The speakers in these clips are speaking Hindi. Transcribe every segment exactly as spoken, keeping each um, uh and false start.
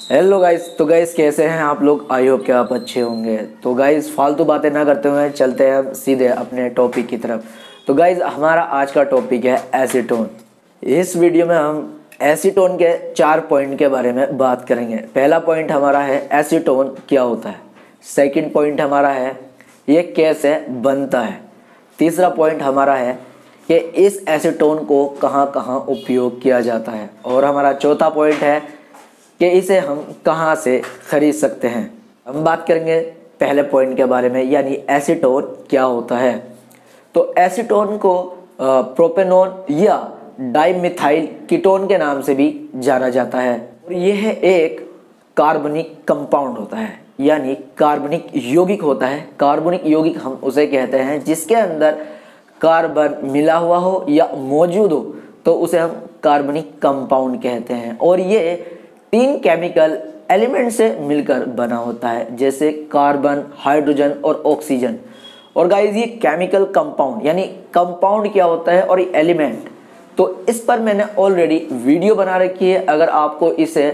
Hello guys. तो गाइस कैसे हैं आप लोग? आई होप कि आप अच्छे होंगे। तो गाइस फालतू बातें ना करते हुए चलते हैं सीधे अपने टॉपिक की तरफ। तो गाइस हमारा आज का टॉपिक है एसीटोन। इस वीडियो में हम एसीटोन के चार पॉइंट के बारे में बात करेंगे। पहला पॉइंट हमारा है एसीटोन क्या होता है। सेकंड पॉइंट हमारा है ये कैसे बनता है। तीसरा पॉइंट हमारा है कि इस एसीटोन को कहाँ कहाँ उपयोग किया जाता है। और हमारा चौथा पॉइंट है कि इसे हम कहाँ से खरीद सकते हैं। हम बात करेंगे पहले पॉइंट के बारे में, यानी एसीटोन क्या होता है। तो एसीटोन को प्रोपेनोन या डाइमिथाइल कीटोन के नाम से भी जाना जाता है। और यह एक कार्बनिक कंपाउंड होता है, यानी कार्बनिक यौगिक होता है। कार्बनिक यौगिक हम उसे कहते हैं जिसके अंदर कार्बन मिला हुआ हो या मौजूद हो, तो उसे हम कार्बनिक कंपाउंड कहते हैं। और ये तीन केमिकल एलिमेंट से मिलकर बना होता है, जैसे कार्बन, हाइड्रोजन और ऑक्सीजन। और गाइस ये केमिकल कंपाउंड, यानी कंपाउंड क्या होता है और एलिमेंट, तो इस पर मैंने ऑलरेडी वीडियो बना रखी है। अगर आपको इसे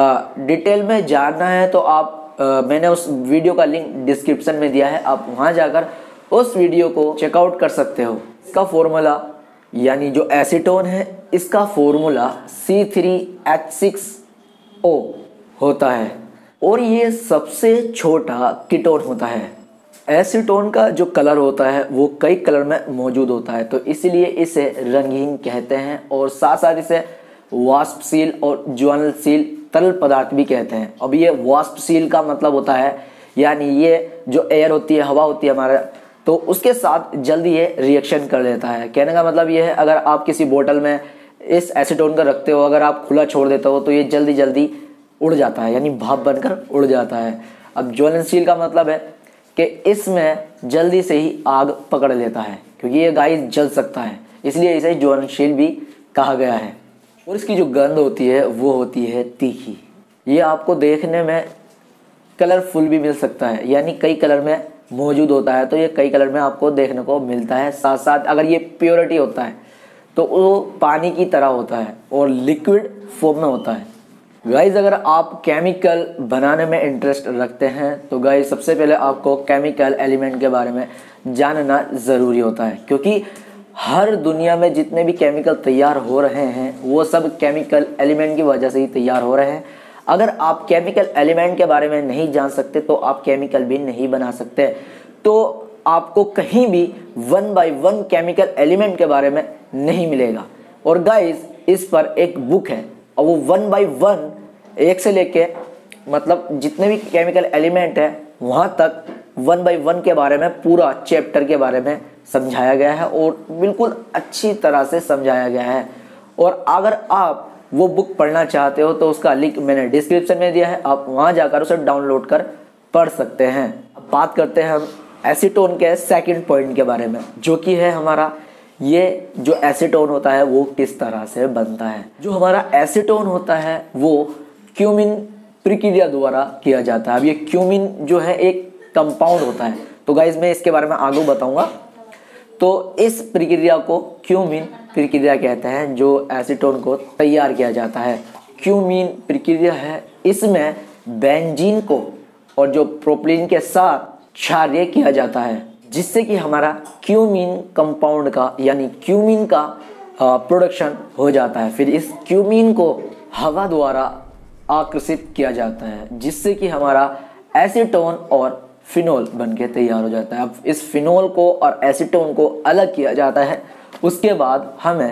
डिटेल में जानना है तो आप आ, मैंने उस वीडियो का लिंक डिस्क्रिप्शन में दिया है, आप वहां जाकर उस वीडियो को चेकआउट कर सकते हो। इसका फॉर्मूला, यानी जो एसीटोन है, इसका formula C three H six O होता है और ये सबसे छोटा कीटोन होता है। एसीटोन का जो कलर होता है वो कई कलर में मौजूद होता है, तो इसलिए इसे रंगीन कहते हैं। और साथ साथ इसे वाष्पशील और ज्वलनशील तरल पदार्थ भी कहते हैं। अब ये वाष्पशील का मतलब होता है, यानी ये जो एयर होती है, हवा होती है हमारा, तो उसके साथ जल्दी ये रिएक्शन कर लेता है। कहने का मतलब ये है, अगर आप किसी बोतल में इस एसीटोन का रखते हो, अगर आप खुला छोड़ देते हो तो ये जल्दी जल्दी उड़ जाता है, यानी भाप बनकर उड़ जाता है। अब ज्वलनशील का मतलब है कि इसमें जल्दी से ही आग पकड़ लेता है, क्योंकि ये गाइस जल सकता है, इसलिए इसे ज्वलनशील भी कहा गया है। और इसकी जो गंध होती है वो होती है तीखी। ये आपको देखने में कलरफुल भी मिल सकता है, यानी कई कलर में मौजूद होता है, तो ये कई कलर में आपको देखने को मिलता है। साथ साथ अगर ये प्योरिटी होता है तो वो पानी की तरह होता है और लिक्विड फॉर्म में होता है। गाइस अगर आप केमिकल बनाने में इंटरेस्ट रखते हैं तो गाइस सबसे पहले आपको केमिकल एलिमेंट के बारे में जानना ज़रूरी होता है, क्योंकि हर दुनिया में जितने भी केमिकल तैयार हो रहे हैं वो सब केमिकल एलिमेंट की वजह से ही तैयार हो रहे हैं। अगर आप केमिकल एलिमेंट के बारे में नहीं जान सकते तो आप केमिकल भी नहीं बना सकते। तो आपको कहीं भी one by one chemical element के बारे में नहीं मिलेगा। और गाइस इस पर एक बुक है और वो वन बाय वन, एक से लेके मतलब जितने भी केमिकल एलिमेंट है वहां तक वन बाय वन के बारे में, पूरा चैप्टर के बारे में समझाया गया है और बिल्कुल अच्छी तरह से समझाया गया है। और अगर आप वो बुक पढ़ना चाहते हो तो उसका लिंक मैंने डिस्क्रिप्शन में दिया है, आप वहां जाकर उसे डाउनलोड कर पढ़ सकते हैं। अब बात करते हैं हम एसीटोन के सेकंड पॉइंट के बारे में, जो कि है हमारा ये जो एसीटोन होता है वो किस तरह से बनता है। जो हमारा एसीटोन होता है वो क्यूमिन प्रक्रिया द्वारा किया जाता है। अब ये क्यूमिन जो है एक कंपाउंड होता है, तो गाइस मैं इसके बारे में आगे बताऊंगा। तो इस प्रक्रिया को क्यूमिन प्रक्रिया कहते हैं, जो एसीटोन को तैयार किया जाता है। क्यूमिन प्रक्रिया है, इसमें बेंजीन को और जो प्रोपिलीन के साथ क्षारीय किया जाता है, जिससे कि हमारा क्यूमिन कंपाउंड का, यानी क्यूमिन का प्रोडक्शन हो जाता है। फिर इस क्यूमिन को हवा द्वारा आकर्षित किया जाता है, जिससे कि हमारा एसीटोन और फिनोल बनके तैयार हो जाता है। अब इस फिनोल को और एसीटोन को अलग किया जाता है, उसके बाद हमें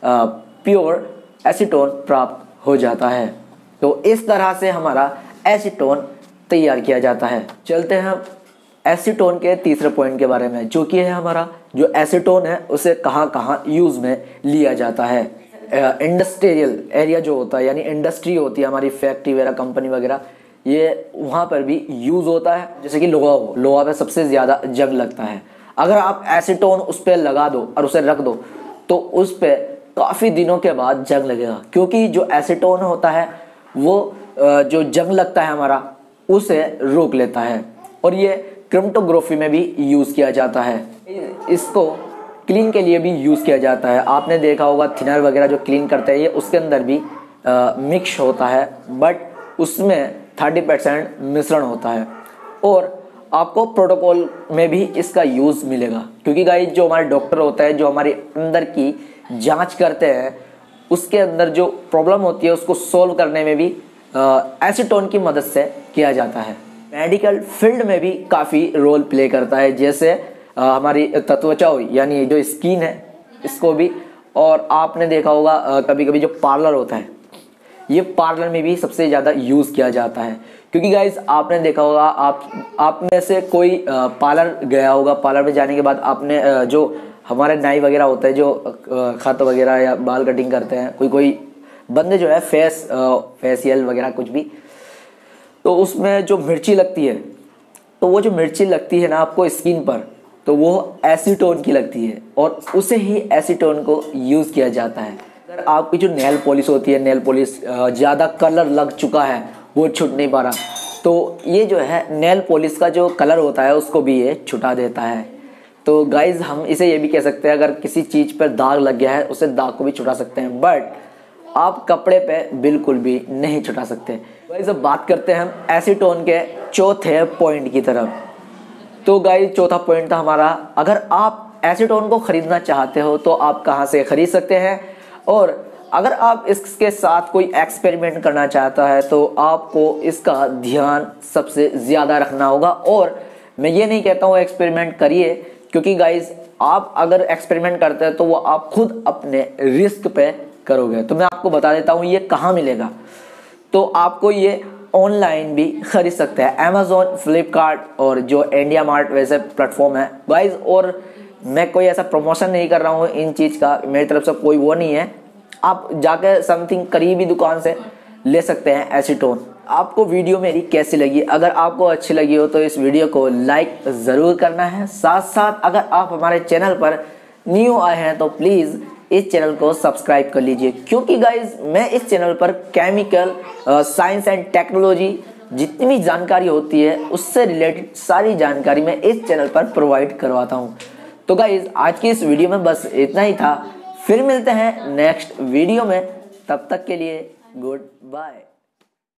प्योर एसीटोन प्राप्त हो जाता है। तो इस तरह से हमारा एसीटोन तैयार किया जाता है। चलते हैं एसीटोन के तीसरे पॉइंट के बारे में, जो कि है हमारा जो एसीटोन है उसे कहाँ कहाँ यूज में लिया जाता है। इंडस्ट्रियल एरिया जो होता है, यानी इंडस्ट्री होती है हमारी, फैक्ट्री वगैरह, कंपनी वगैरह, ये वहाँ पर भी यूज होता है। जैसे कि लोहा हो, लोहा पे सबसे ज़्यादा जंग लगता है। अगर आप एसीटोन उस पर लगा दो और उसे रख दो तो उस पर काफ़ी दिनों के बाद जंग लगेगा, क्योंकि जो एसीटोन होता है वो जो जंग लगता है हमारा उसे रोक लेता है। और ये क्रोमेटोग्राफी में भी यूज़ किया जाता है, इसको क्लीन के लिए भी यूज़ किया जाता है। आपने देखा होगा थिनर वगैरह जो क्लीन करते हैं ये उसके अंदर भी मिक्स होता है, बट उसमें थर्टी परसेंट मिश्रण होता है। और आपको प्रोटोकॉल में भी इसका यूज़ मिलेगा, क्योंकि गाइस जो हमारे डॉक्टर होता है, जो हमारे अंदर की जांच करते हैं, उसके अंदर जो प्रॉब्लम होती है उसको सोल्व करने में भी एसीटोन की मदद से किया जाता है। मेडिकल फील्ड में भी काफ़ी रोल प्ले करता है, जैसे आ, हमारी त्वचा यानी जो स्किन है इसको भी, और आपने देखा होगा कभी कभी जो पार्लर होता है, ये पार्लर में भी सबसे ज़्यादा यूज़ किया जाता है। क्योंकि गाइज आपने देखा होगा, आप आप में से कोई पार्लर गया होगा, पार्लर में जाने के बाद आपने जो हमारे नाई वगैरह होता है, जो खत वगैरह या बाल कटिंग करते हैं, कोई कोई बंदे जो है फेस फेशियल वगैरह कुछ भी, तो उसमें जो मिर्ची लगती है, तो वो जो मिर्ची लगती है ना आपको स्किन पर, तो वो एसीटोन की लगती है और उसे ही एसीटोन को यूज़ किया जाता है। अगर आपकी जो नेल पॉलिश होती है, नेल पॉलिश ज़्यादा कलर लग चुका है, वो छूट नहीं पा रहा, तो ये जो है नेल पॉलिश का जो कलर होता है उसको भी ये छुटा देता है। तो गाइज़ हम इसे ये भी कह सकते हैं, अगर किसी चीज़ पर दाग लग गया है उसे दाग को भी छुटा सकते हैं, बट आप कपड़े पे बिल्कुल भी नहीं छुटा सकते। गाइज़ अब बात करते हैं हम एसीटोन के चौथे पॉइंट की तरफ। तो गाइस चौथा पॉइंट था हमारा, अगर आप एसीटोन को ख़रीदना चाहते हो तो आप कहाँ से ख़रीद सकते हैं, और अगर आप इसके साथ कोई एक्सपेरिमेंट करना चाहता है तो आपको इसका ध्यान सबसे ज़्यादा रखना होगा। और मैं ये नहीं कहता हूँ एक्सपेरिमेंट करिए, क्योंकि गाइस आप अगर एक्सपेरिमेंट करते हैं तो वो आप खुद अपने रिस्क पे करोगे। तो मैं आपको बता देता हूँ ये कहाँ मिलेगा। तो आपको ये ऑनलाइन भी खरीद सकते हैं, अमेज़ॉन, फ्लिपकार्ट और जो इंडिया मार्ट वैसे प्लेटफॉर्म है गाइज। और मैं कोई ऐसा प्रमोशन नहीं कर रहा हूँ इन चीज़ का, मेरी तरफ से कोई वो नहीं है। आप जाकर समथिंग करीबी दुकान से ले सकते हैं एसीटोन। आपको वीडियो मेरी कैसी लगी? अगर आपको अच्छी लगी हो तो इस वीडियो को लाइक ज़रूर करना है। साथ साथ अगर आप हमारे चैनल पर न्यू आए हैं तो प्लीज़ इस चैनल को सब्सक्राइब कर लीजिए, क्योंकि गाइज मैं इस चैनल पर केमिकल, साइंस एंड टेक्नोलॉजी जितनी भी जानकारी होती है उससे रिलेटेड सारी जानकारी मैं इस चैनल पर प्रोवाइड करवाता हूँ। तो गाइज आज की इस वीडियो में बस इतना ही था, फिर मिलते हैं नेक्स्ट वीडियो में, तब तक के लिए गुड बाय।